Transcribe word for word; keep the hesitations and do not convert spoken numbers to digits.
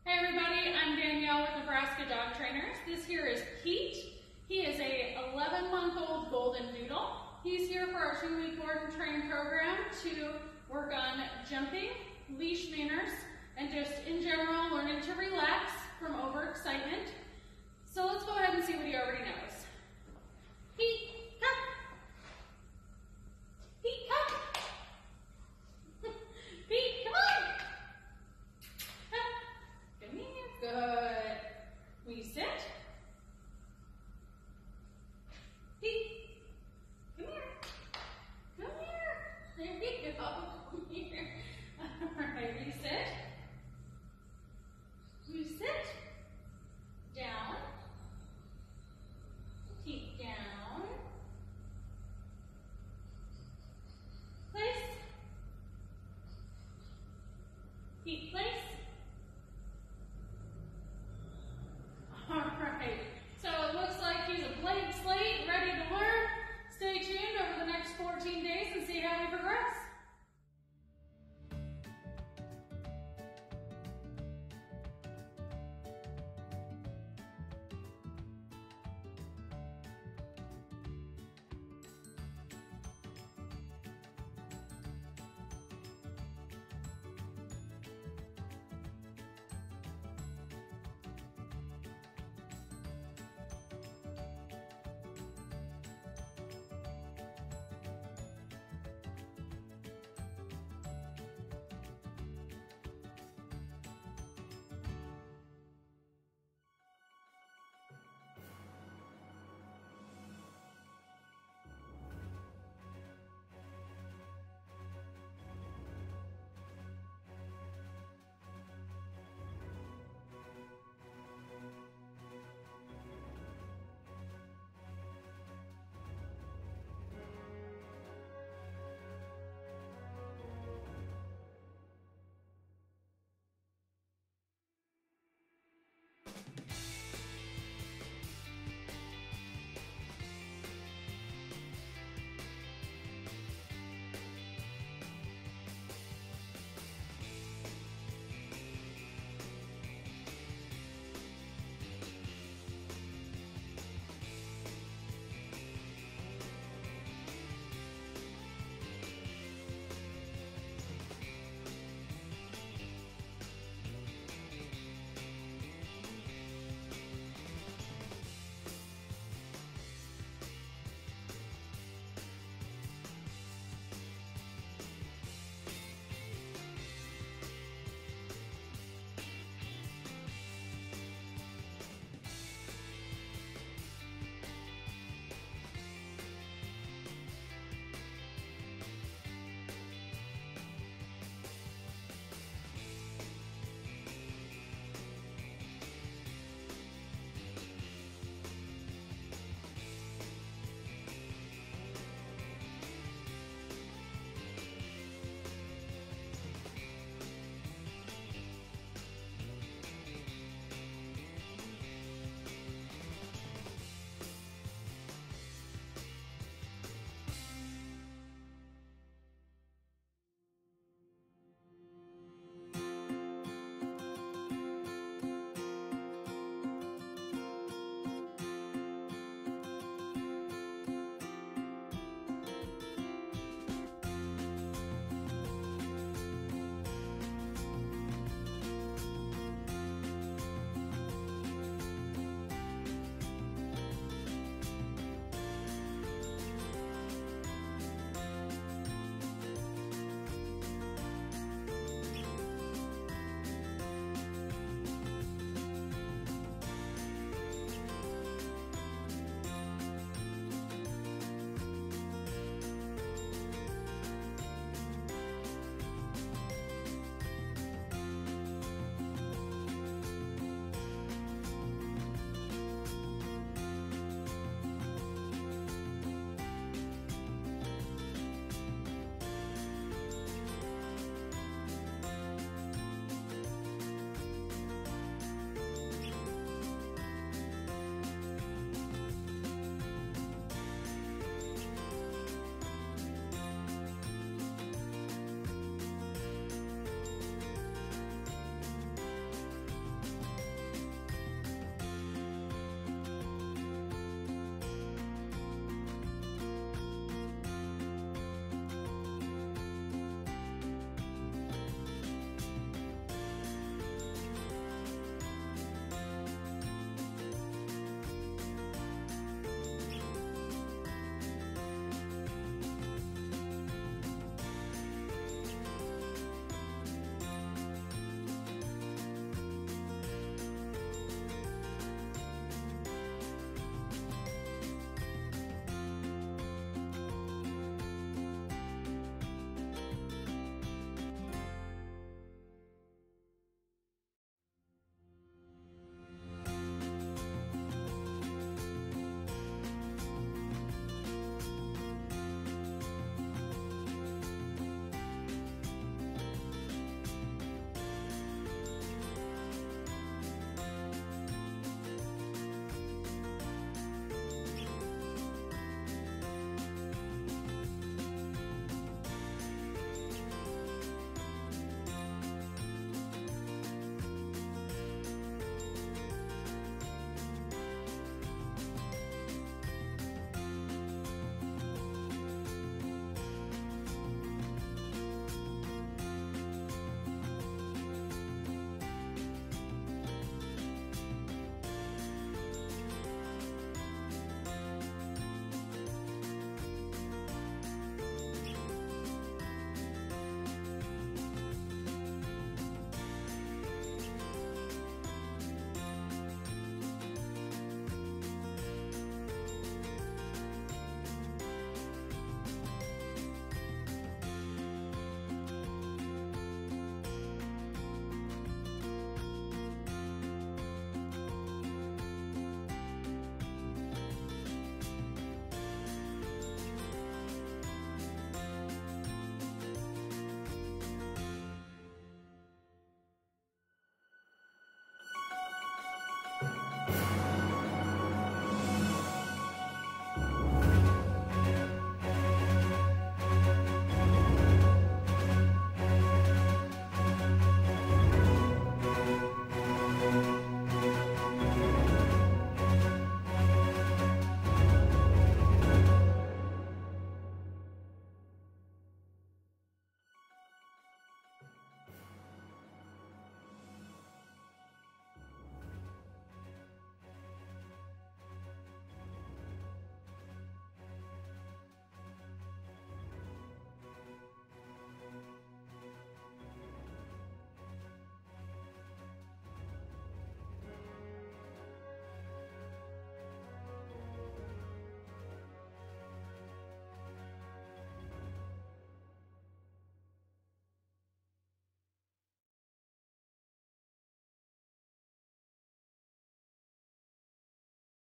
Hey everybody, I'm Danielle with Nebraska Dog Trainers. This here is Pete. He is a eleven month old Goldendoodle. He's here for our two week board and train program to work on jumping, leash manners, and just in general learning to relax from overexcitement. So let's go ahead and see what he already knows. Pete, come. Pete, come. Pete, come on. Come here. Good. Will you sit? Pete, come here. Come here. There you go. Come here. All right, will you sit? Will you sit? Down. Feet down. Place. Feet place.